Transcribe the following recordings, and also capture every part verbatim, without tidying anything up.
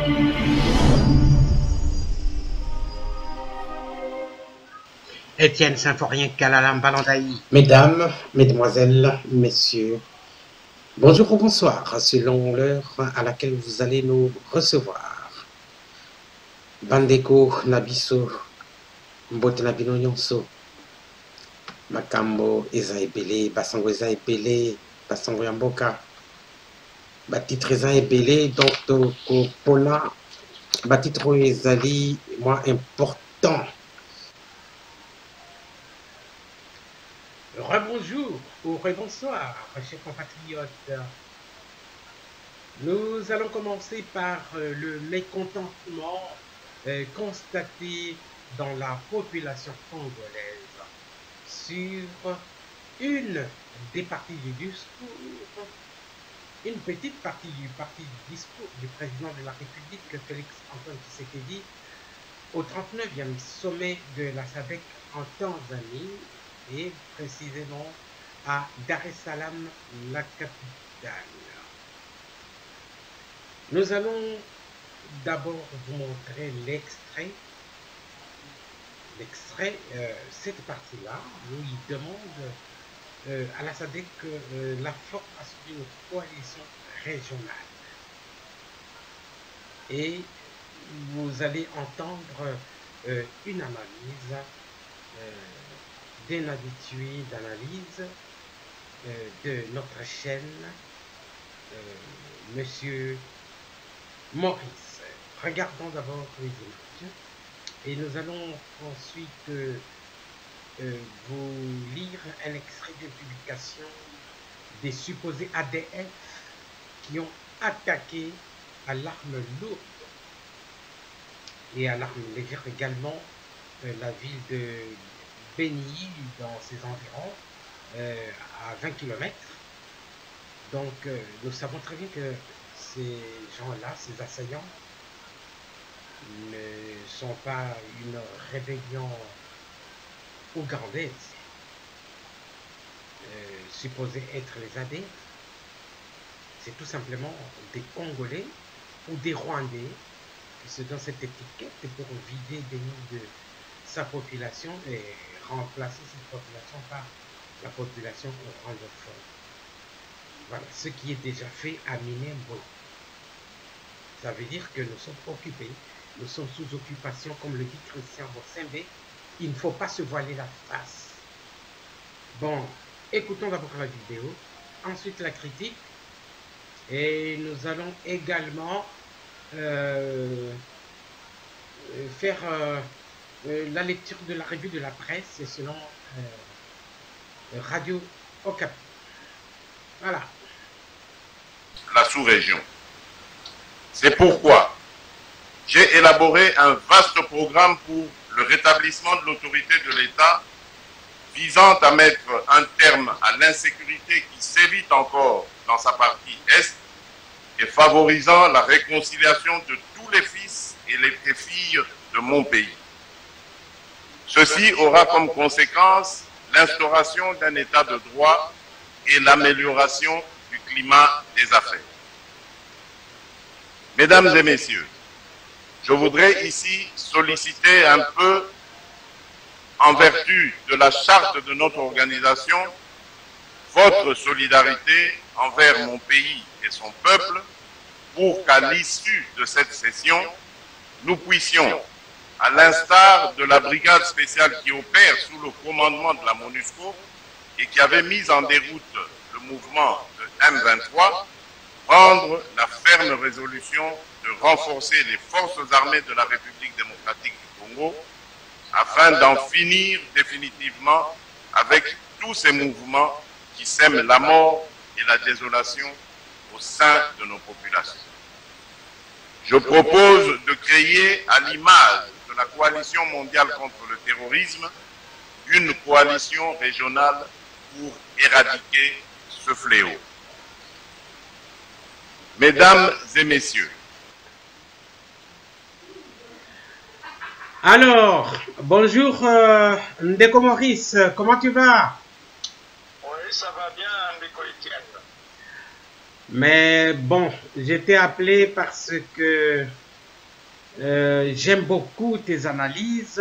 Étienne Symphorien Kalalam Balandaï. Mesdames, Mesdemoiselles, Messieurs, bonjour ou bonsoir, selon l'heure à laquelle vous allez nous recevoir. Bandeko Nabiso, Mbote Nabino Nyonso, Makambo Eza Ebele, Basango Eza Ebele, Basango Yamboka, Batitre Eza Ebele, donc Pona, Batitre Ezali, moi important. Rebonjour ou rebonsoir, chers compatriotes. Nous allons commencer par euh, le mécontentement euh, constaté dans la population congolaise sur une des parties du discours, une petite partie du parti du discours du président de la République, Félix Antoine Tshisekedi, au trente-neuvième sommet de la SADC en Tanzanie, et précisément à Dar es Salaam, la capitale. Nous allons d'abord vous montrer l'extrait. L'extrait, euh, cette partie-là, où il demande euh, à la SADC euh, la formation d'une coalition régionale. Et vous allez entendre euh, une analyse euh, d'un habitué d'analyse euh, de notre chaîne, euh, Monsieur Maurice. Regardons d'abord les images et nous allons ensuite euh, euh, vous lire un extrait de publication des supposés A D F qui ont attaqué à l'arme lourde et à l'arme légère également euh, la ville de Beni dans ses environs, euh, à vingt kilomètres. Donc euh, nous savons très bien que ces gens-là, ces assaillants, ne sont pas une rébellion ougandaise, euh, supposée être les A D F. C'est tout simplement des Congolais ou des Rwandais qui se donnent cette étiquette pour vider des nids de sa population et remplacer cette population par la population rwandophone. Voilà, ce qui est déjà fait à Minembwe. Ça veut dire que nous sommes occupés, nous sommes sous occupation, comme le dit Christian Bossembe. Il ne faut pas se voiler la face. Bon, écoutons d'abord la vidéo, ensuite la critique, et nous allons également euh, faire euh, Euh, la lecture de la revue de la presse selon euh, Radio Okapi. Voilà. La sous-région. C'est pourquoi j'ai élaboré un vaste programme pour le rétablissement de l'autorité de l'État visant à mettre un terme à l'insécurité qui sévit encore dans sa partie Est et favorisant la réconciliation de tous les fils et les filles de mon pays. Ceci aura comme conséquence l'instauration d'un état de droit et l'amélioration du climat des affaires. Mesdames et messieurs, je voudrais ici solliciter un peu, en vertu de la charte de notre organisation, votre solidarité envers mon pays et son peuple pour qu'à l'issue de cette session, nous puissions, à l'instar de la brigade spéciale qui opère sous le commandement de la MONUSCO et qui avait mis en déroute le mouvement de M vingt-trois, prendre la ferme résolution de renforcer les forces armées de la République démocratique du Congo afin d'en finir définitivement avec tous ces mouvements qui sèment la mort et la désolation au sein de nos populations. Je propose de créer à l'image de la coalition mondiale contre le terrorisme, une coalition régionale pour éradiquer ce fléau. Mesdames et messieurs. Alors, bonjour euh, Ndeko Maurice, comment tu vas? Oui, ça va bien Ndeko Etienne. Mais bon, j'étais appelé parce que euh, j'aime beaucoup tes analyses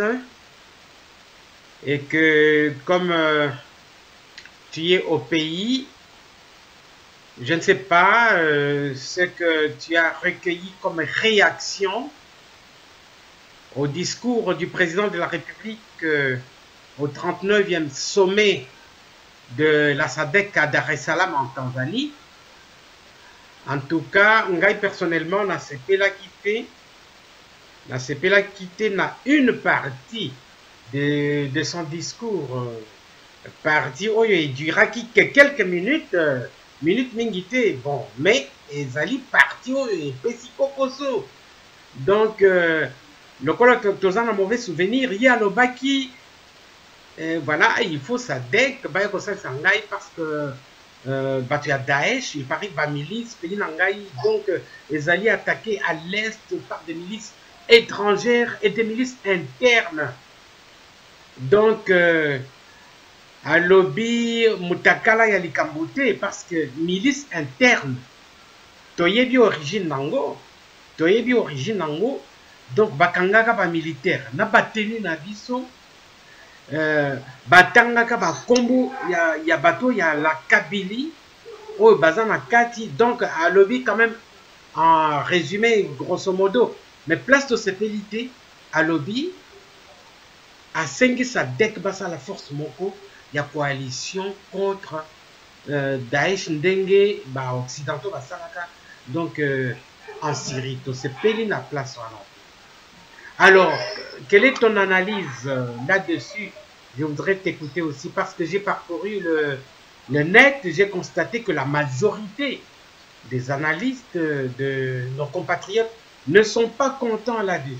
et que comme euh, tu es au pays, je ne sais pas euh, ce que tu as recueilli comme réaction au discours du président de la République euh, au trente-neuvième sommet de la SADC à Dar es Salaam en Tanzanie. En tout cas, ngai personnellement, na sepela quitté, na sepela quitté na une partie de, de son discours, euh, partie où il durera que quelques minutes, euh, minutes mingité, bon, mais ezali partie où il koso. Donc, euh, le colloque tous un mauvais souvenir, il y a le baki, euh, voilà, il faut ça dès que bah ça s'engaille parce que euh, bah tu as Daesh, il paraît que la milice pays n'engaille, donc euh, ils allaient attaquer à l'est par des milices étrangères et des milices internes. Donc euh, à lobby mutakala ya likambute parce que milice interne, toyebi origine nango, toyebi origine nango. Donc bakangaka ba militaire na batenu na biso euh, batangaka ba kombo ya, ya bato ya la Kabylie oyo baza na kati, donc à lobby quand même en résumé grosso modo, mais place de sepelité à lobby à sengisa dek basa la force moko ya coalition contre euh, Daesh ndenge ba occidentaux basalaka, donc euh, en Syrie to sepeli na place wana. Alors, quelle est ton analyse euh, là-dessus? Je voudrais t'écouter aussi parce que j'ai parcouru le, le net, j'ai constaté que la majorité des analystes euh, de nos compatriotes ne sont pas contents là-dessus.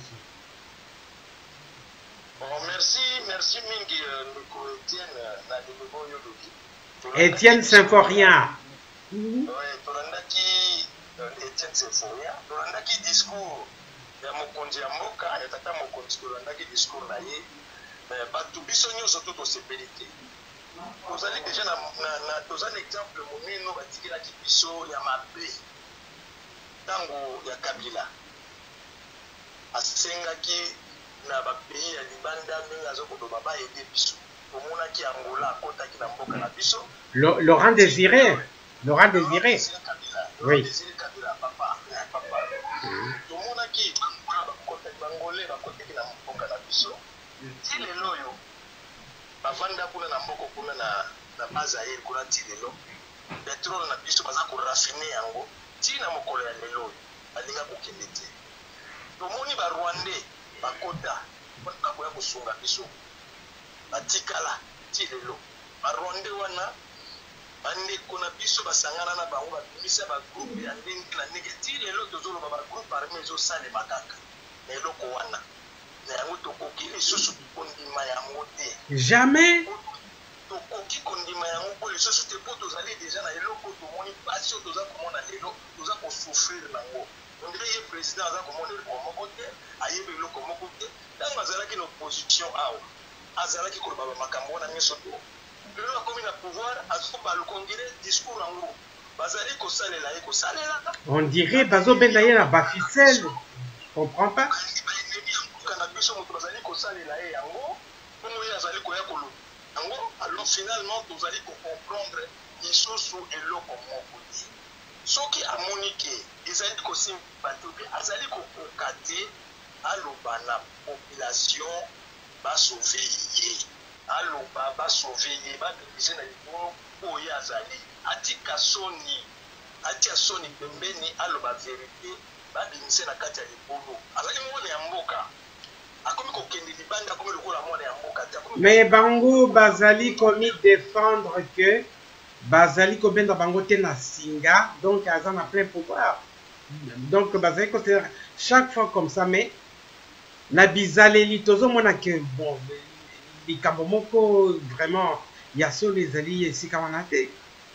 Bon, merci, merci Mingi, euh, Étienne, euh, Étienne Symphorien. Oui, Tolandaki, Étienne Symphorien, Tolandaki discours. Ya mokonzi ya mboka ya tata mokonzi tolandaki discours na ye bato biso nyonso to tosepeli te tozali deja na, na, na toza na exemple monene batikelaki biso ya mabe ntango ya Kabila asengaki na bapays ya libanda ndenge azokoloba baede biso tomonaki Angola akotaki na mboka na biso. Laurent Désiré Laurent Désiré oui Désiré Kabila papa papa tomonaki bangolais bakotaki na mboka na biso ti lelo oyo bavanda kuna na mboko kuna na na Bazaïre kuna ti lelo petrole na biso baza korafine yango ti na mokolo ya lelo oyo balinga kokende te. Tomoni barwandais bakota mpona koya kosunga biso batikala ti lelo barwandais wana bandeko na biso basangana na bango babimisa bagroupe ya ndenge na ndenge ti lelo tozoloba bagroupe armé ezosalema kaka na eloko wana na yango tokoki lisusu kondima yango te jamais tokoki kondima yango po lisusu te po tozali deja na eloko tomoni pasi oyo toza komona lelo toza kosouffrir nango ondire ye président aza komona eloko moko te ayebi eloko moko te ntango azalaki na opposition awa azalaki koloba bamakambo wana nyonso to lelo akomi na pouvoir azobaluka ondire discours yango bazali kosalela ye kosalela on dirait bazobenda ye na baficele comprends pas na biso moto bazali kosalela ye yango ntongo ye azali koya koloba yango alors finalement tozali kocomprendre lisusu eloko moko te soki amoni ke ezali kosimba bato mpe azali kokoka te aloba na population basauve ye aloba basauve ye babebise na likolo oyo azali atika soni atia soni pembeni aloba verité babimise na kati ya libulu azali mwana ya mboka akomi kokende libanda akomi lokola mwana ya mboka te. Mais bango bazali komi défendre que bazali kobenda bango te na singa, donc aza na plein pouvoir, donc bazali considérer chaque fois comme ça. Mais na bizaleli tozomona que bon likambo moko vraiment ya solo ezali esika wana te.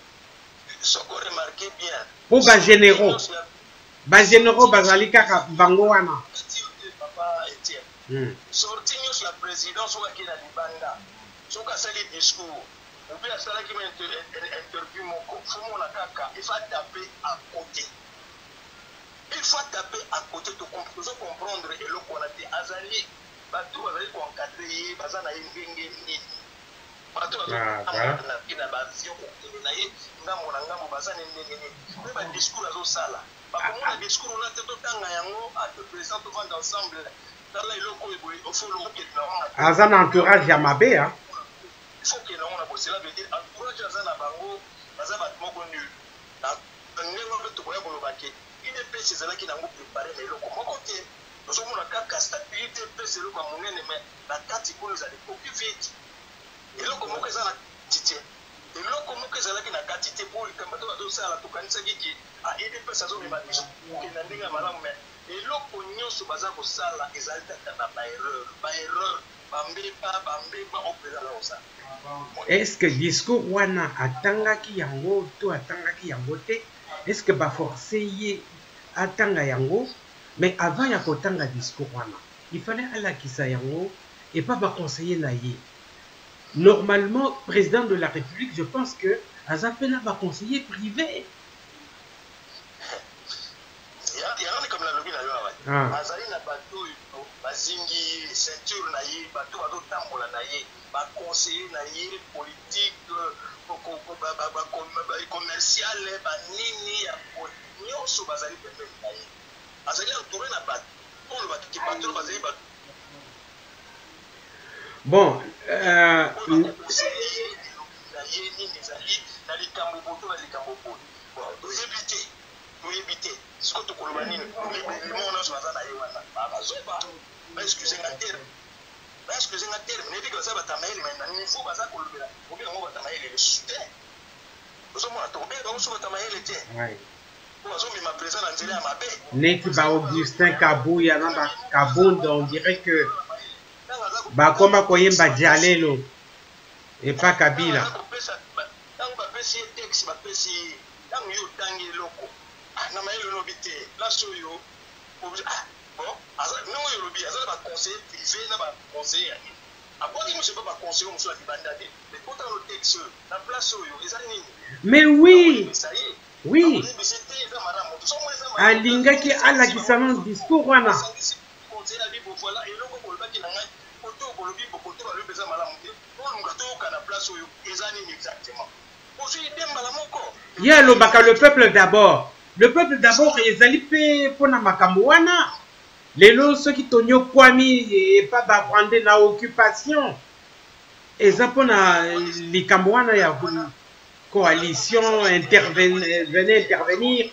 Soko remarqué bien po ba généraux ba généraux bazali kaka bango wana papa Etienne. Mm. Sorti nyonso la présidence oyo na libanda soki asali discours obi asalaki ma interview moko fomona kaka efa tape à côté il faut taper à côté de comprendre et le qu'on a dit azali bato bazali ko encadrer bazana yengenge nini bato bazana na kina bazio ko na ye ngambo na ngambo bazana ndenge nini mais ba discours azo sala ba komona discours on a te totanga yango à te présenter vendre ensemble dans la iloko eboy au fond le que na azana entourage ya mabe hein il faut que na on a bossé là veut dire entourage azana bango bazaba moko nul na ngengo beto ko ya bolobaki il est pêché là qui n'a pas préparé les locaux mon côté nous sommes la carte stabilité pêché le comme on mais la carte qu'on nous a plus vite et là comment que ça la tité et là comment que ça là qui n'a carte tité pour comme tout ça la tout kanisa qui a il est pêché ça zo ma biso qui n'a ndinga malamu mais et là ko nyonso baza ko sala ezalta na ba erreur ba erreur bambe pa bambe ba opéra là ça est-ce que discours wana atangaki yango to atangaki yango te? Est-ce que ba forcer atanga yango? Mais avant ya kotanga discours wana, il fallait alakisa yango et pas ba conseiller na ye. Normalement, président de la République, je pense que azapena ba conseiller privé. Ya ya comme la lobby na yo awa. Azali na bato bazingi ceinture na ye, bato bato tambola na ye, ba conseiller na ye politique commercial ba nini ya nyonso bazali pembeni na ye azali entouré na bato oyo batiki bato bazali bato bon euh na ye nini ezali na likambo boto na likambo boto bon toyebi te toyebi te siko tokoloba nini limo nyonso baza na ye wana bazoba ba excuse nga terme ba excuse nga terme nebi baza batamayeli mais na niveau baza kolobela obi yango batamayeli le soutien ozomona tobe bango batamayeli te neti ba Augustin Kabuya na ba Kabunda, on dirait que ba koma koyemba Dialelo et pas Kabila. Tango ba pesi texte ba pesi tango yo tangi loko na mayelo no bité la soyo bon non yo lobi azala ba conseiller privé na ba conseiller après il monsieur pas conseiller monsieur la bandade mais quand on le texte la place soyo ezali nini mais oui oui alingaki alakisa na discours wana ye alobaka le peuple d'abord le peuple d'abord ezali mpe mpona makambo wana lelo soki tonyokwami epa bavande na occupation eza mpona likambo wana ya coalition intervenir intervenir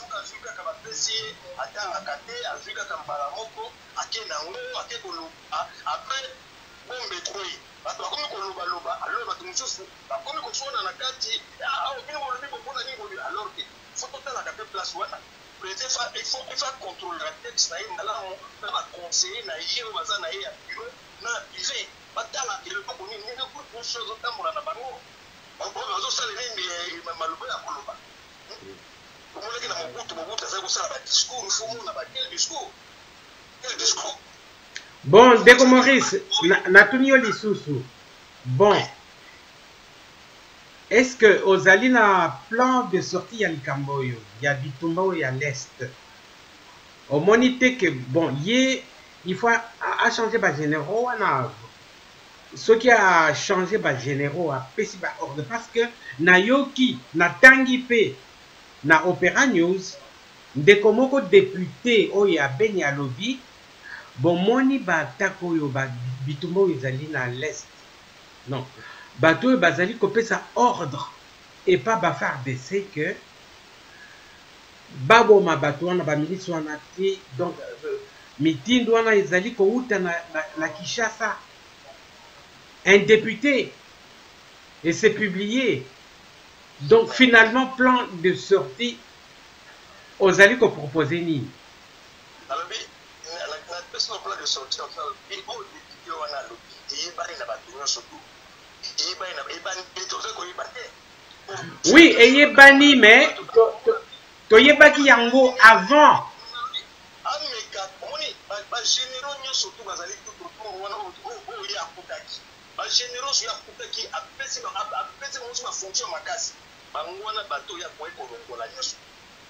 il faut il faut contrôler la texte na yinga la mo na conseiller na yé baza na yé ya bureau na privé batala ile ko ni ni ko ko chose tambola na bango on bazo sala ni malubo ya koloba komona ke na mobutu mobutu za ko sala ba discours fumu na ba quel discours quel discours bon Ndeko Maurice na tunio lisusu bon est-ce que ozali na plan de sortie ya likambo yo ya bitumba ya l'est omoni te que bon ye il faut a changer ba généraux wana ce qui a changé ba généraux a pesi ba ordre parce que na yoki na tangi pe na Opera News ndeko moko député oyo ya beni alobi bon moni ba tako yo ba bitumba ezali na l'est non bato bazali kopesa ordre et pas bafar baisser que baboma bato wana ba milice wana te donc mitindo wana ezali kouta na, na, na Kinshasa un député et c'est publié donc finalement plan de sortie ozali ko proposer ni alors bi la personne plan de sortie enfin et au député wana lo et ba ina bato nyonso tout. Oui, et bani mais toyebaki yango avant.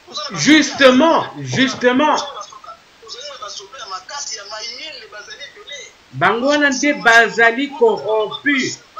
Justement, justement. Bangwana nde bazali corrompu.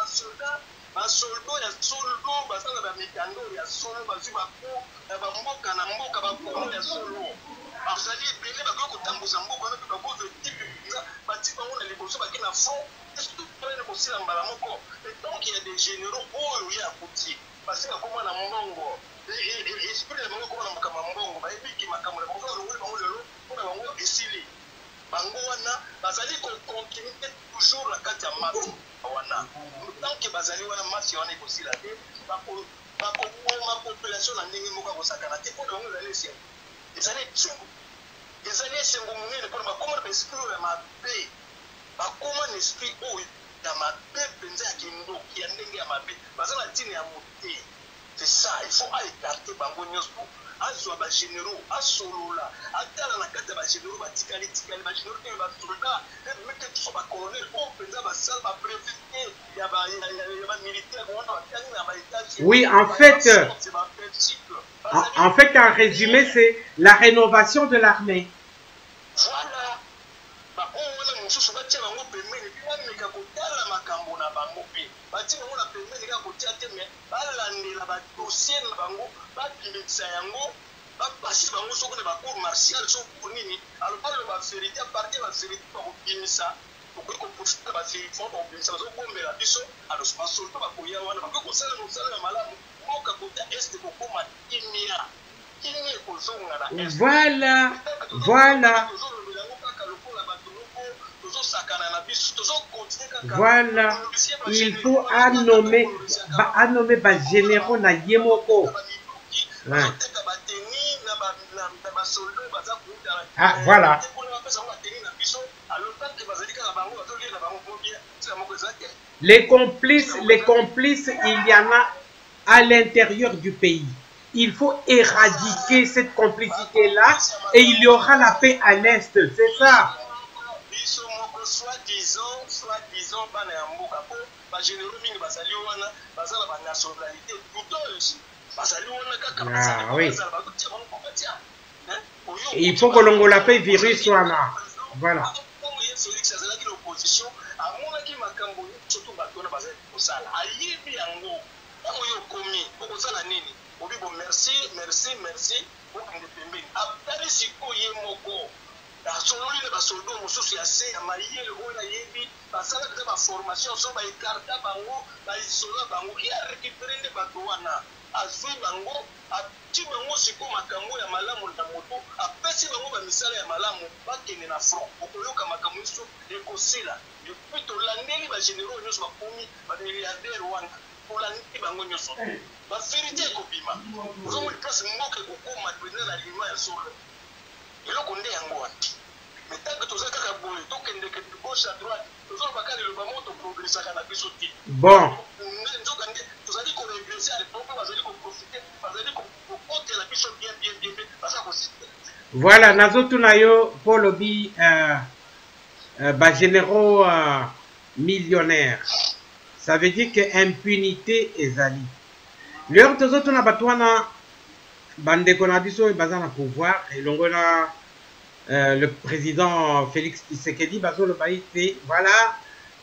Donc il y a des généraux oh il y a petit parce que comment na mbongo esprit de mbongo comment na makama mbongo ba ebiki makama na mbongo le bango lelo pour bango esili bango wana bazali ko continuer toujours la carte ya mafi wana tant que bazali wana mafi wana ikosila te bako bako ma population na ndenge moko ko sakana te pour bango ezali esi ezali tsungu ezali esengo munene pour ba comment esprit ya mabe ba comment esprit oh ya mabe penza ya kindoki ya ndenge ya mabe baza na ntine ya mote. C'est ça, il faut écarter bango nyonso azwa ba généraux asolola atala na kata ba généraux batikali tikali ba généraux te ba soldat même que tout ba colonel o penza ba sal ba préfet ya ba ya ba militaire on va tani na ba étage. Oui, en fait en, en fait en résumé c'est la rénovation de l'armée. Voilà. Ba on wana mususu batia bango pembeni puis ameka kotala makambo na bango pe batia bango na pembeni ka kotia te mais balandela ba dossier na bango babimisa yango bapasi bango soko na bacour martial soko nini alors balo ba vérité à partir ba vérité ba kobimisa okoki koprofita ba vérité fo kobimisa bazobombela biso alors basolta bakoya wana bakoki kosala mosala ya malamu moka kota este kokoma kimia kimia ekozonga na este. Voilà, voilà. Voilà, il faut nommer nommer ba généraux na yemoko. Ouais. Ah, voilà. Les complices, les complices, il y en a à l'intérieur du pays. Il faut éradiquer cette complicité-là et il y aura la paix à l'Est, c'est ça. Soi-disant, soi-disant, bana ya mboka po ba généraux mingi bazali wana bazala ba nationalité douteuse bazali wana kaka bazali ah, oui. bazala ba tia bango kopatia hein il faut que longola paix virus wana voilà Félix azalaki l'opposition amonaki makambo surtout bato na bazali kosala ayebi yango tango yo komi okozala nini obi bon merci merci merci okende pembeni atali sikoyo ye moko asololi na basoldo mosusu ya se ya mayele oyo nayebi basalaka te baformation so baekarta bango baisola bango ye arécupere nde bato wana azwi bango ati bango siko makambo ya malamu na moto apesi bango bamisala ya malamu bakende na front okoyoka makambo nyonso ekosila epuis tolandeli bagénéraux nyonso bakomi bamilliardaire wana tolandi bango nyonso bavérité ekobima ozomoni place mboka ekokoma pene na lima ya solo eloko nde yango wana mais tant que toza kaka boye tokendeke de gauche à droite tozala bakali eloba mo toprogressaka na biso te bon nzoka nde tozali koregresse à l'époque bazali koprofite bazali kokotela biso bien bien bien bien baza kosite. Voilà nazotuna yo mpo olobi euh, euh, bagénéraux euh, millionnaires ça veut dire que impunité ezali lelo tozotuna bato wana bandeko na biso oyo baza na pouvoir elongo na euh, le président Félix Tshisekedi bazoloba ete voilà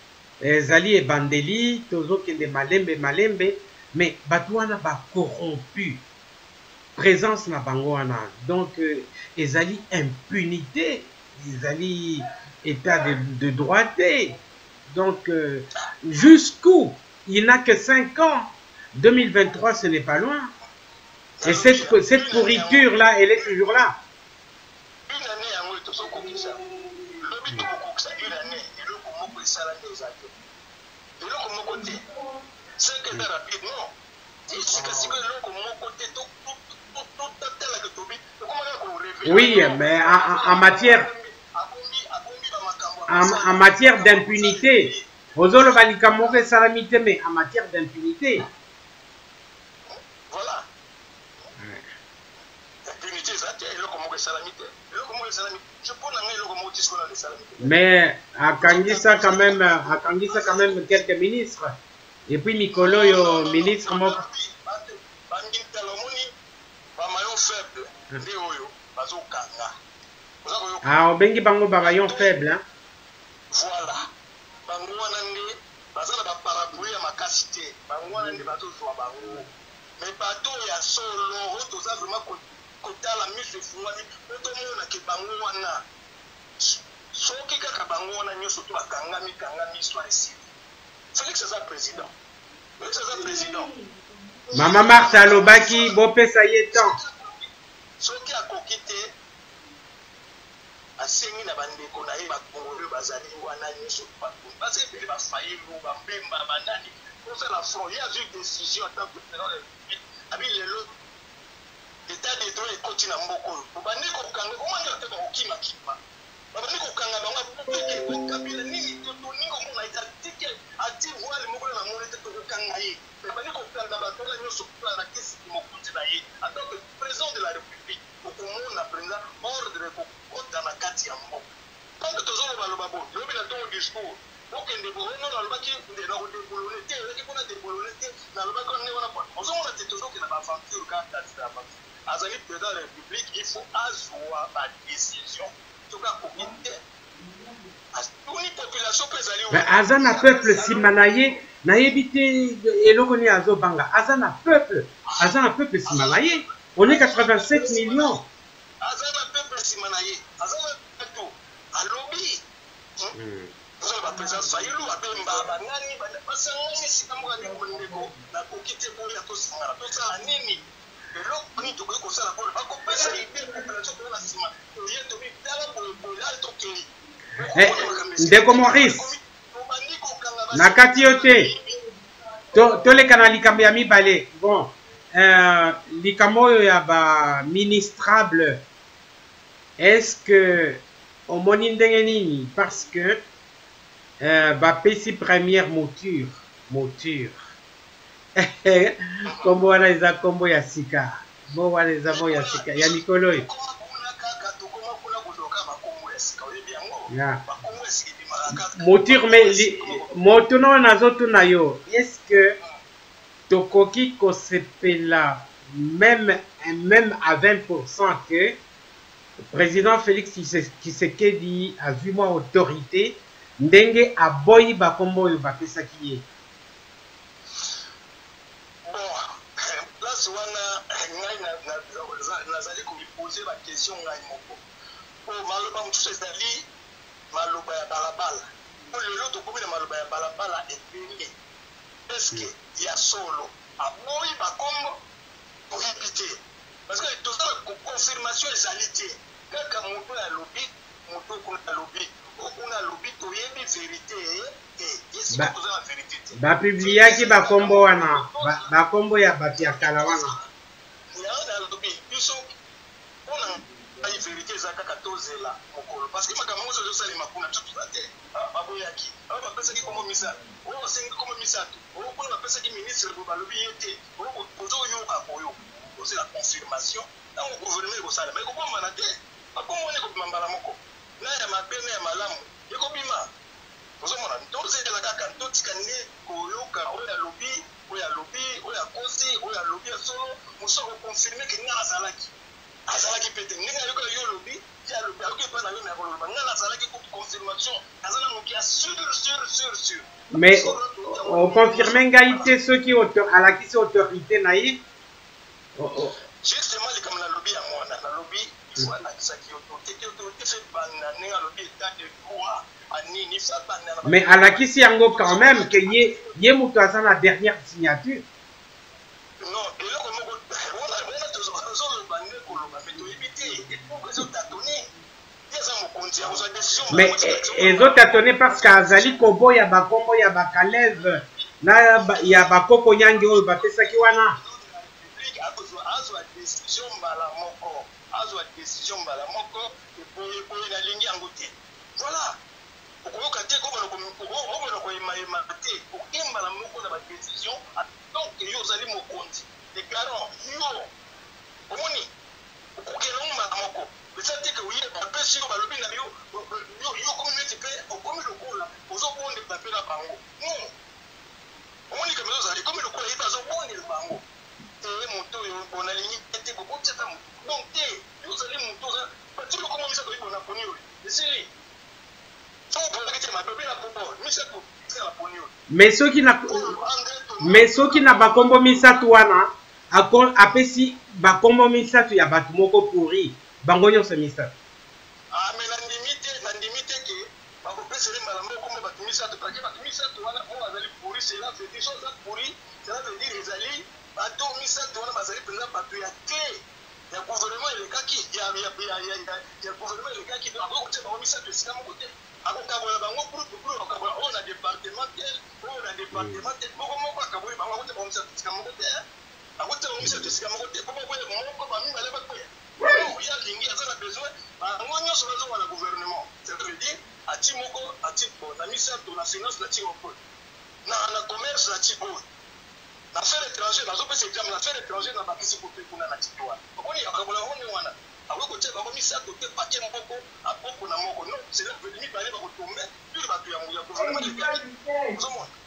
ezali ebandeli tozokende malembe malembe mais bato wana bacorrompu présence na bango wana donc euh, ezali impunité ezali état de, de droité donc euh, jusqu'où il n'a que cinq ans deux mille vingt-trois ce n'est pas loin. Et cette, cette pourriture-là, elle est toujours là. Une année, il faut qu'on dise ça. Une année, il faut qu'on dise ça. Il faut qu'on dise ça. C'est que rapidement. Oui, mais en, en matière en, en matière d'impunité, Ozolo Balikamore Salamité, mais en matière d'impunité. Voilà. Impunité, ça, il a salamité. Mais à Kangisa quand même, à Kangisa quand même quelques ministres. Et puis Mikolo, yo ministre, moi. nde oyo bazokanga. Ah, obengi bango ba rayon faible, hein? Voilà. Bango wana nde bazala ba parapluie ya makasi te. Bango wana nde bazozwa bango. Mais bato ya solo toza vraiment kotala miso efungwani otomona ke bango wana soki kaka bango wana nyonso to bakangami kangami histoire esili. Félix aza président. Félix aza président. Mama Martha alobaki bopesa ye temps. Soki akoki te asengi na bandeko na ye bakongole bazali wana nyonso baza ebele bafayelu bambemba banani osala front ye azwi décision en tant que président de la République abi lelo état de droit ekoti na mboka oyo babandi kokanga komanga te bakokimakima babandi kokanga bango kabila nini toningi omona atike ati voile moko na mona te tokokanga ye babandi kokanga batola nyonso mpona na kisi mokonzi na ye en tant que président de la République okomona président ordre kokota na kati ya mboka tanke tozolobaloba bo lobi na ntongo discours okende bono nalobaki nde na kodebolone te eleki mpona debolone te nalobaki wane wana po ozomona te tozokenda baaventure kaka kati na aventure azali président de la République il faut azwa badécision toka koki te atuni population mpe ezali aza na peuple nsima na ye nayebi te eloko nini azobanga aza na peuple aza na peuple nsima na ye on est quatre-vingt-sept millions aza na peuple nsima na ye aza na bato alobi oza baprésident fayulu abemba banani basangani esika moko ali ndeko nakoki te boya tosangana tosala nini eloko nini tokoki kosala mpona bakopesa ide population toza na nsima oye tobitala boyeboye ali tokeli ndeko Maurice na kati yo te toleka na likambo ya mibale bon likambo oyo ya baministrable est-ce que omoni ndenge nini parce que bapesi première mouture mouture kombo wana eza kombo ya sika bo wana eza bo ya sika ya mikolo oyo mouture mais moto no nazotuna yo est-ce que tokoki kosepela même même à vingt pour cent que président Félix Tshisekedi azwi mwa autorité ndenge aboyi bakombo oyo bapesaki ye place wana ngai nazali komipose baquestion ngai moko po maloba mosusu ezali maloba ya balabala po lelo tokomi na maloba ya balabala ebele eske ya solo aboyi bakombo oyebi te parce que tozala confirmation ezali te kaka moto ya lobi moto okuna ya lobi okuna ya lobi toyebi verité te esika tozala verité te bapubliaki bakombo wana bakombo ya bato ya kala wana ya lobi biso mpona ai verité eza kaka tozela mokolo parce que makambo nyonso ezosalema kuna biso toza te baboyaki aba bapesaki kombo misato oyo basengi kombo misato oyo kuna bapesaki ministre bo balobi ye te ozoyoka koyoka ozela confirmation ntango gouvernement ekosalema ekobomana te bakombo wana ekobima mbala moko na ya mabe na ya malamu ekobima ozomona tozela kaka totika nde koyoka oyo alobi oyo alobi oyo akosi oyo alobi ya solo mosu akokonfirme ke nga azalaki azalaki pete ndenge ayoka yo olobi ti alobi ayoki epai na yo na koloba nga nazalaki confirmation aza na moki ya sur sur sur sur mais okonfirme ngai te soki alakisi autorité na ye justement likambo nalobi ya mwana nalobi ifo alakisaki autorité autorité fe banda ndenge alobi état de droit anini fa banda mais alakisi yango quand même ke ye ye moto aza na dernière signature non eloko moko wana wana tozoloba nde koloba me toyebi te epoko ezotatone ye aza mokonzi akozwa décision mais ezotatone parce que azali koboya bakombo ya bakaleve na ya bakoko nyange oyo bapesaki wana azwa décision mbala moko azwa décision mbala moko eboye nalingi yango te voilà okoyoka te okobona koyemayema te okembala moko na badécision donc yo ozali mokonzi de garant yo omoni okokela ngo mbala moko eza te ke oye bapesi yo balobi na yo yo komi neti mpe okomi lokola ozobondela mpe na bango non omoni kamela ozali komi lokola ye bazobondela bango te moto oyo bonalingi te bokotiaka donc te Mais ceux qui n'a mais ceux qui n'a pas combo misato wana akon apesi ba combo misato ya batu moko pourri bango nyonso misato. Ah mais la limite la limite que ba ko pesa le malambo comme batu misato parce que batu misato wana mo azali pourri c'est là c'est des choses pourri c'est là veut dire ezali batu misato wana bazali penza batu ya te ya gouvernement le kaki ya ya ya ya gouvernement le kaki donc ko teba misato sika mo kote akokabola bango groupe groupe akokabola on a département tel on a département tel moko moko akabola bango kote ba misato sika mo kote akote ba misato sika mo kote popo boye moko ba mi bale ba koya non ya lingi azana besoin bango nyonso bazo wana gouvernement ça veut dire ati moko ati bon na misato na finance na tioko na na commerce na ti bon na affaire étrangère nazo pesa examen na affaire étrangère na bakisi kote kuna na ti toa okoni akabola oni wana awe kote bango misato te pake moko apoko na moko non c'est là que mi bale ba kotombe puis ba tu ya mu ya gouvernement le kaki zo mona.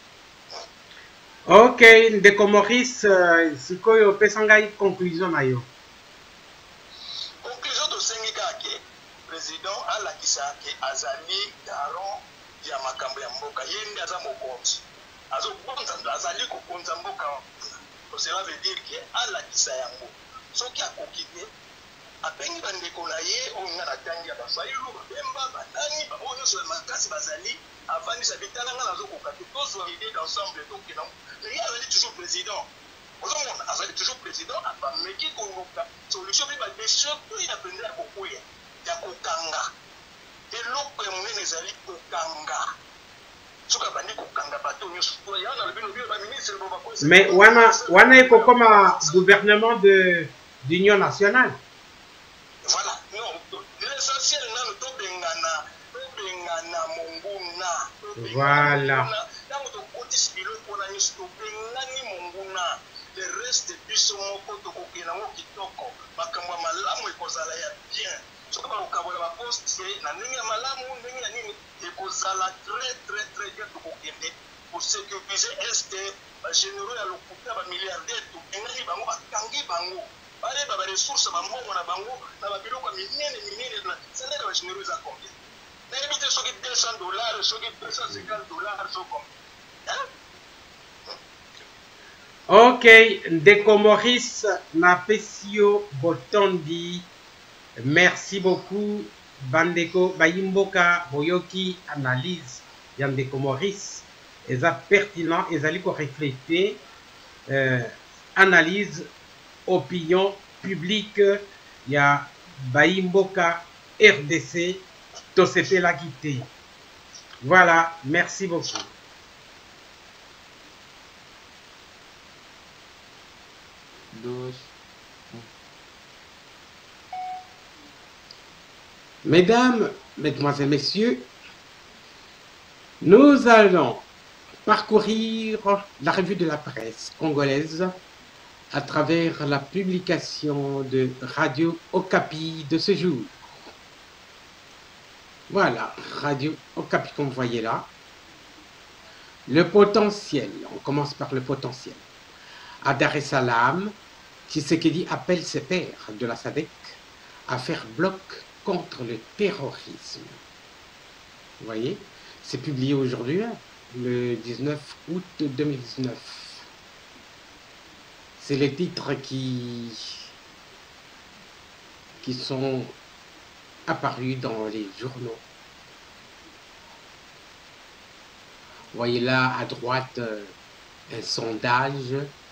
Ok, ndeko Maurice uh, sikoyo pesa ngai conclusion na yo. Conclusion to sengi kake président alakisa ke azali daron ya makambo ya mboka yende aza mokonzi azo konza azali kokonza mboka to cela veut dire que alakisa yango soki akoki te abengi bandeko na ye oyo nga na tangi ya bafailu babemba banani baoyo nyonso ya makasi bazali avandisa bitala nga nazokoka te tozwa idée d'ensemble tokena ye azali toujours président ozomona azali toujours président abameki koluka solution mpe badesio to ye apende ya kokwea ya kokanga eloko ya monene ezali kokanga soki abandi kokanga bato nyonso ya wana lobi lobi baministre bobakosa mais wana wana ekokoma gouvernement de d'union nationale. Voilà, non, l'essentiel nano tobengana tobengana monguna voilà ntango tokotisi biloko na nyonso tobengani monguna le reste biso moko tokokenda ngo kitoko makambo ya malamu ekozala ya bien soki bakokabola baposte na ndenge ya malamu ndenge ya nini ekozala très très très bien tokokende kosécurize este bagénéraux ya lokuta bamilliardaire tobengani bango bakangi bango baleba baresource bambongo na bango na babiloko ya minene minene salaire ya bagénéraux eza combien nayebi te soki deux cents dollars soki deux cent cinquante dollars so combien. Ok, ndeko Maurice napesi yo botondi. Merci beaucoup bandeko bayimboka boyoki analyse ya ndeko Maurice eza pertinent ezali ko refléter euh, analyse opinion publique ya bayimboka R D C tosepelaki te. Voilà, merci beaucoup. Mesdames, Mesdemoiselles, Messieurs, nous allons parcourir la revue de la presse congolaise à travers la publication de Radio Okapi de ce jour. Voilà, Radio Okapi comme vous voyez là. Le potentiel, on commence par le potentiel. À Dar es Salaam, Tshisekedi appelle ses pairs de la S A D C à faire bloc contre le terrorisme. Vous voyez, c'est publié aujourd'hui, le dix-neuf août deux mille dix-neuf. C'est les titres qui, qui sont apparus dans les journaux. Vous voyez là à droite un sondage,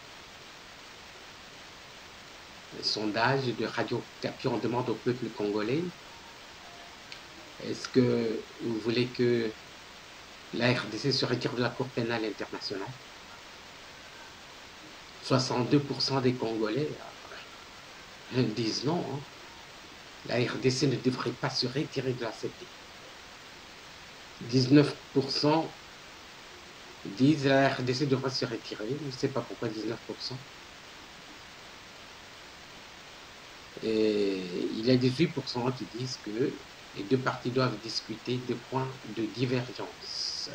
un sondage de Radio Okapi. On demande au peuple congolais, est-ce que vous voulez que la R D C se retire de la Cour pénale internationale? soixante-deux pour cent des Congolais euh, disent non. Hein. La R D C ne devrait pas se retirer de la C P I. dix-neuf pour cent disent la R D C devrait se retirer. Je ne sais pas pourquoi dix-neuf pour cent. Et il y a dix-huit pour cent qui disent que les deux parties doivent discuter des points de divergence.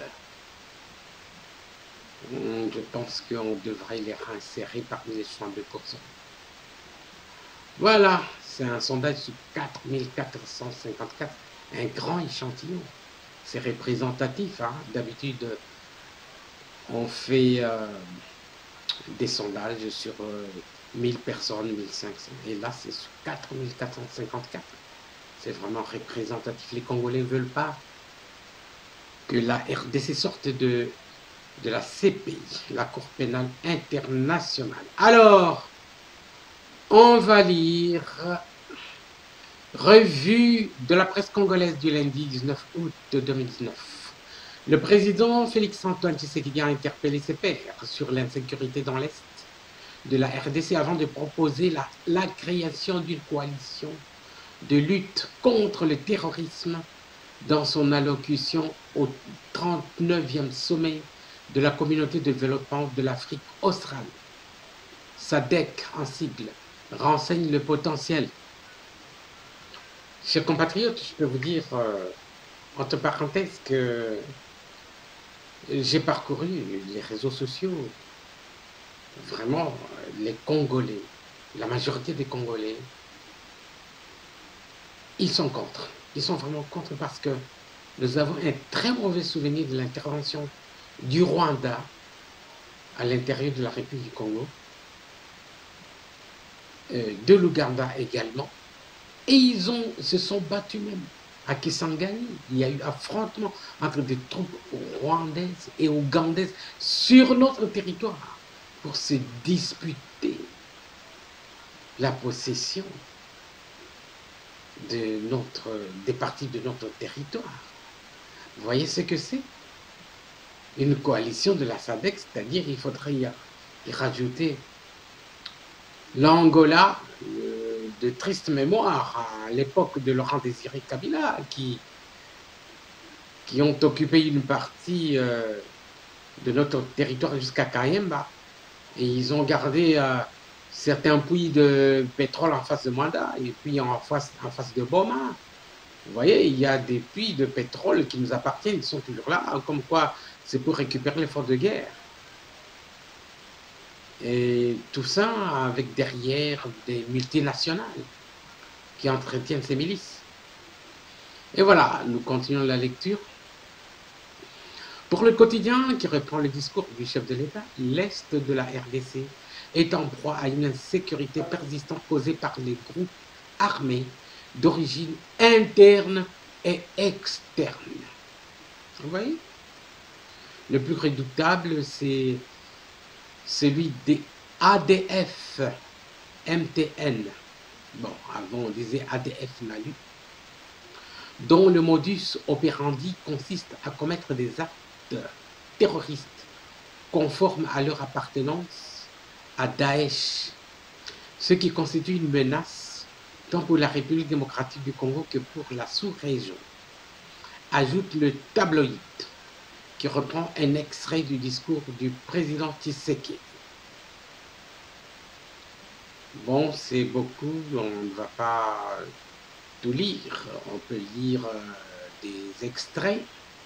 Je pense qu'on devrait les réinsérer parmi les soixante-deux pour cent. Voilà, c'est un sondage sur quatre mille quatre cent cinquante-quatre un grand échantillon. C'est représentatif, hein. D'habitude, on fait euh, des sondages sur euh, mille personnes, mille cinq cents. Et là, c'est sur quatre mille quatre cent cinquante-quatre. C'est vraiment représentatif. Les Congolais ne veulent pas que la R D C sorte de, de la C P I, la Cour pénale internationale. Alors, on va lire revue de la presse congolaise du lundi dix-neuf août deux mille dix-neuf. Le président Félix-Antoine Tshisekedi a interpellé ses pairs sur l'insécurité dans l'Est de la R D C avant de proposer la, la création d'une coalition de lutte contre le terrorisme dans son allocution au trente-neuvième sommet de la communauté de développement de l'Afrique australe. S A D C en sigle renseigne le potentiel. Chers compatriotes, je peux vous dire euh, entre parenthèses que j'ai parcouru les réseaux sociaux. Vraiment, les Congolais, la majorité des Congolais, ils sont contre. Ils sont vraiment contre parce que nous avons un très mauvais souvenir de l'intervention du Rwanda à l'intérieur de la République du Congo, euh, de l'Ouganda également, et ils ont, se sont battus même. À Kisangani, il y a eu affrontement entre des troupes rwandaises et ougandaises sur notre territoire pour se disputer la possession de notre, des parties de notre territoire. Vous voyez ce que c'est? Une coalition de la S A D C, c'est-à-dire il faudrait y, y rajouter l'Angola, euh, de triste mémoire à l'époque de Laurent Désiré Kabila, qui, qui ont occupé une partie euh, de notre territoire jusqu'à Kayemba, et ils ont gardé euh, certains puits de pétrole en face de Mwanda, et puis en face, en face de Boma. Vous voyez, il y a des puits de pétrole qui nous appartiennent, ils sont toujours là, comme quoi c'est pour récupérer les forces de guerre. Et tout ça avec derrière des multinationales qui entretiennent ces milices. Et voilà, nous continuons la lecture. Pour le quotidien qui reprend le discours du chef de l'État, l'Est de la R D C est en proie à une insécurité persistante causée par les groupes armés d'origine interne et externe. Vous voyez? Le plus redoutable, c'est celui des A D F M T N. Bon, avant on disait A D F Nalu, dont le modus operandi consiste à commettre des actes terroristes conformes à leur appartenance à Daesh, ce qui constitue une menace tant pour la République démocratique du Congo que pour la sous-région. Ajoute le tabloïd, qui reprend un extrait du discours du président Tshisekedi. Bon, c'est beaucoup, on ne va pas tout lire, on peut lire euh, des extraits.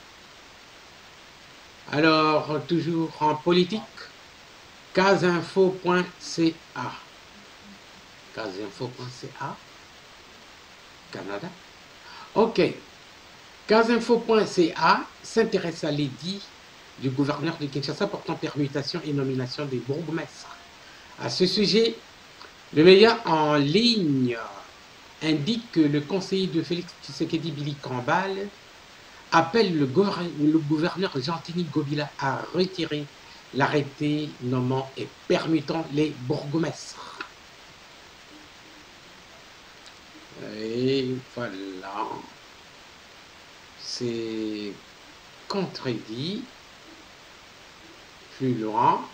Alors, toujours en politique, casinfo point c a. casinfo point c a, Canada. Ok. casinfo point c a s'intéresse à l'édit du gouverneur de Kinshasa portant permutation et nomination des bourgmestres. À ce sujet, le média en ligne indique que le conseiller de Félix Tshisekedi, Billy Kambal, appelle le gouverneur Gentini Gobila à retirer l'arrêté nommant et permutant les bourgmestres. Et voilà. C'est contredit plus loin.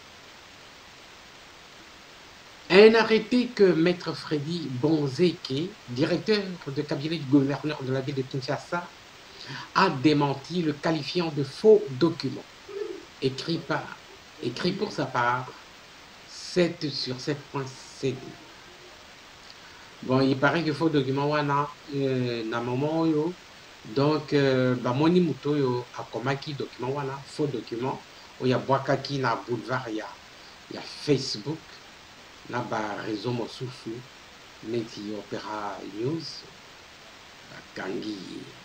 Un arrêté que Maître Freddy Bonzeke, directeur de cabinet du gouverneur de la ville de Kinshasa, a démenti, le qualifiant de faux document. Écrit, par, écrit pour sa part sept sur sept point c d. Bon, il paraît que faux document wana euh, na moment yo. Donc, euh, bah, moni muto yo akomaki document wana faux document. Oya boakaki na boulevard ya ya Facebook. Na ba réseau mosusu neti Opera News. Kangi.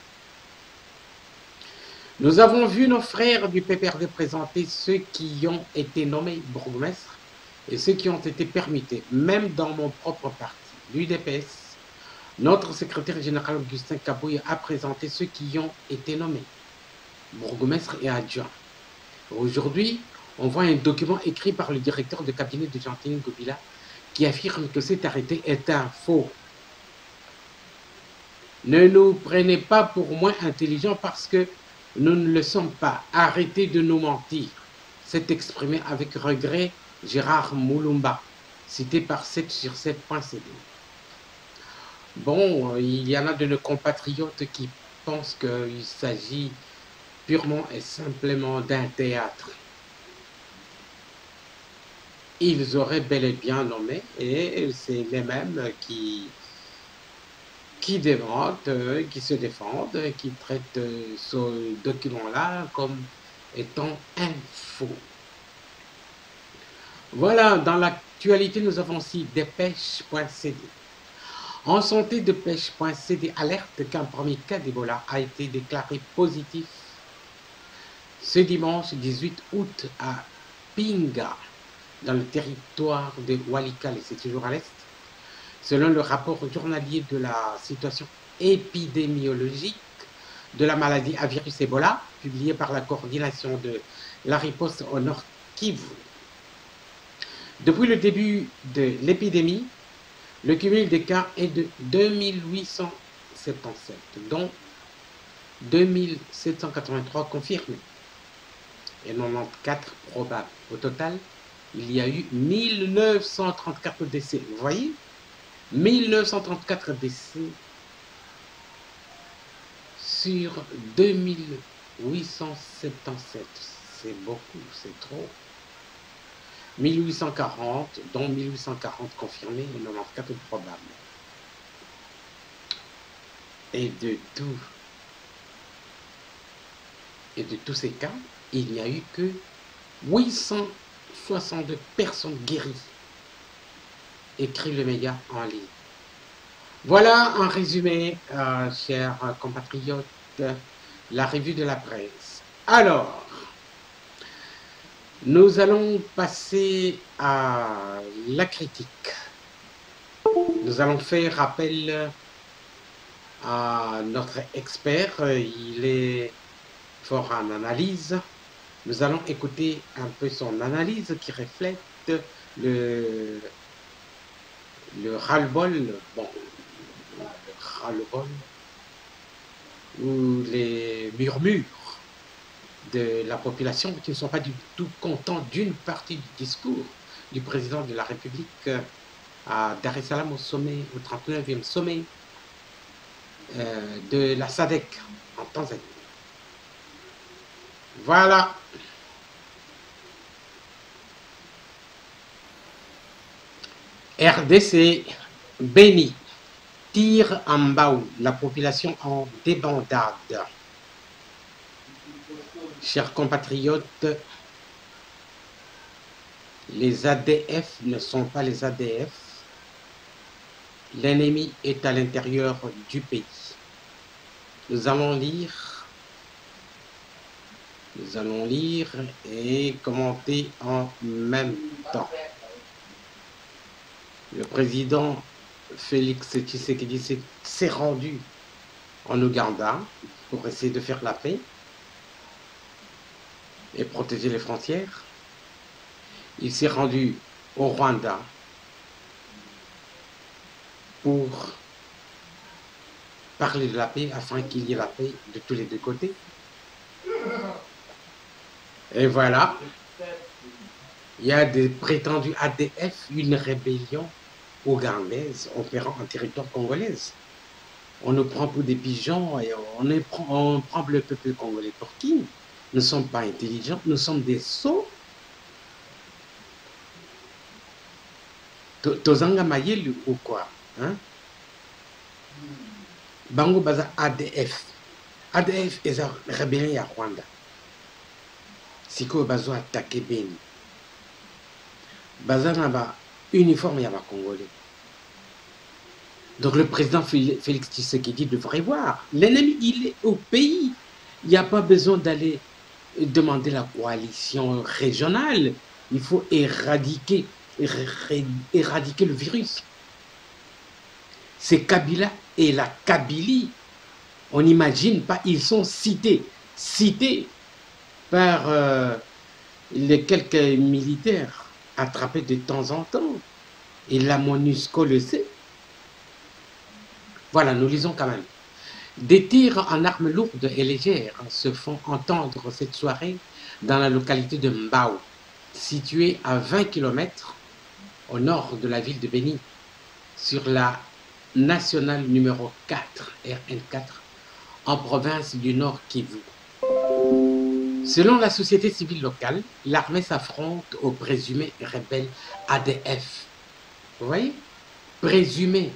Nous avons vu nos frères du P P R D présenter ceux qui ont été nommés bourgmestres et ceux qui ont été permutés, même dans mon propre parti, l'U D P S. Notre secrétaire général Augustin Kabouye a présenté ceux qui ont été nommés, bourgmestres et adjoints. Aujourd'hui, on voit un document écrit par le directeur de cabinet de Gentilini Gobila qui affirme que cet arrêté est un faux. Ne nous prenez pas pour moins intelligents parce que nous ne le sommes pas. Arrêtez de nous mentir. s'est exprimé avec regret Gérard Moulumba, cité par sept sur sept point c d. Bon, il y en a de nos compatriotes qui pensent qu'il s'agit purement et simplement d'un théâtre. Ils auraient bel et bien nommé, et c'est les mêmes qui, qui démentent, qui se défendent, qui traitent ce document-là comme étant un faux. Voilà, dans l'actualité, nous avons aussi dépêche point c d. En santé, dépêche point c d alerte qu'un premier cas d'Ebola a été déclaré positif ce dimanche dix-huit août à Pinga, dans le territoire de Walikale, c'est toujours à l'est. Selon le rapport journalier de la situation épidémiologique de la maladie à virus Ebola, publié par la coordination de la riposte au Nord Kivu. Depuis le début de l'épidémie, le cumul des cas est de deux mille huit cent soixante-dix-sept, dont deux mille sept cent quatre-vingt-trois confirmés et quatre-vingt-quatorze probables. Au total, il y a eu mille neuf cent trente-quatre décès. Vous voyez, mille neuf cent trente-quatre décès sur deux mille huit cent soixante-dix-sept. C'est beaucoup, c'est trop. mille huit cent quarante, dont mille huit cent quarante confirmés et quatre-vingt-quatorze probables. Et de tout, et de tous ces cas, il n'y a eu que huit cent soixante-deux personnes guéries, écrit le média en ligne. Voilà un résumé, euh, chers compatriotes, la revue de la presse. Alors, nous allons passer à la critique. Nous allons faire appel à notre expert. Il est fort en analyse. Nous allons écouter un peu son analyse qui reflète le, le ras-le-bol, bon, le ras-le-bol, ou les murmures de la population qui ne sont pas du tout contents d'une partie du discours du président de la République à Dar es Salaam au sommet, au trente-neuvième sommet euh, de la S A D C en Tanzanie. Voilà. R D C, Béni, tire en Mbao, la population en débandade. Chers compatriotes, les A D F ne sont pas les A D F. L'ennemi est à l'intérieur du pays. Nous allons lire, nous allons lire et commenter en même temps. Le président Félix Tshisekedi s'est rendu en Ouganda pour essayer de faire la paix et protéger les frontières. Il s'est rendu au Rwanda pour parler de la paix afin qu'il y ait la paix de tous les deux côtés. Et voilà, il y a des prétendus A D F, une rébellion ougandaise opérant en territoire congolais. On nous prend pour des pigeons et on, est, on prend le peuple congolais pour qui? Nous ne sommes pas intelligents, nous sommes des sots. Tozanga Mayelu ou quoi? Hein? Bango Baza A D F. A D F est une rébellion à Rwanda. Siko Bazo attaqué Beni. Baza n'a pas uniforme à Congolais. Donc le président Félix Tshisekedi devrait voir. L'ennemi, il est au pays. Il n'y a pas besoin d'aller demander la coalition régionale. Il faut éradiquer, éradiquer le virus. C'est Kabila et la Kabylie. On n'imagine pas, ils sont cités, cités par euh, les quelques militaires attrapés de temps en temps. Et la MONUSCO le sait. Voilà, nous lisons quand même. Des tirs en armes lourdes et légères se font entendre cette soirée dans la localité de Mbao, située à vingt kilomètres au nord de la ville de Beni, sur la nationale numéro quatre, R N quatre, en province du Nord Kivu. Selon la société civile locale, l'armée s'affronte aux présumés rebelles A D F. Vous voyez? Présumés.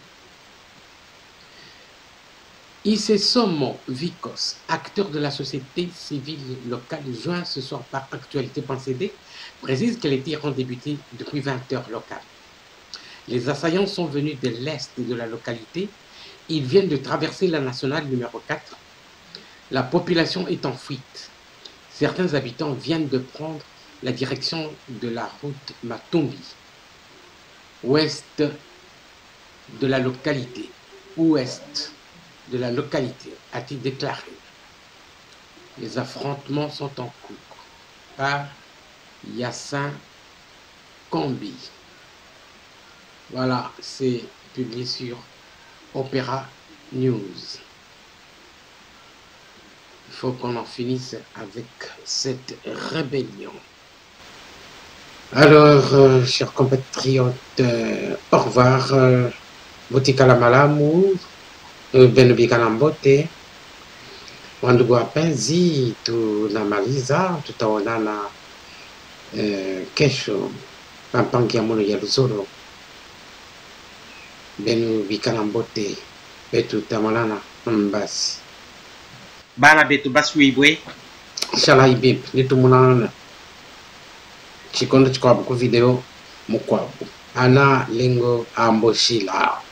Issé Somo Vikos, acteur de la société civile locale, joint ce soir par Actualité.cd, précise que les tirs ont débuté depuis vingt heures locales. Les assaillants sont venus de l'est de la localité. Ils viennent de traverser la nationale numéro quatre. La population est en fuite. Certains habitants viennent de prendre la direction de la route Matumbi, ouest de la localité, ouest de la localité, a-t-il déclaré. Les affrontements sont en cours par Yassin Kombi. Voilà, c'est publié sur Opéra News. Il faut qu'on en finisse avec cette rébellion. Alors, euh, chers compatriotes, euh, au revoir. Euh, Botikala malamu, benubikana mbote. Wandugu wapenzi, tunamaliza, tutaonana eh, kesho pampangi ya mono ya Luzoro. Benubikana mbote, betu tamonana mbasi. Bana betu basuibwe. Inshallah ibib, nitumunana. Chikondo chikwabu ku video mukwabu. Ana lengo amboshila.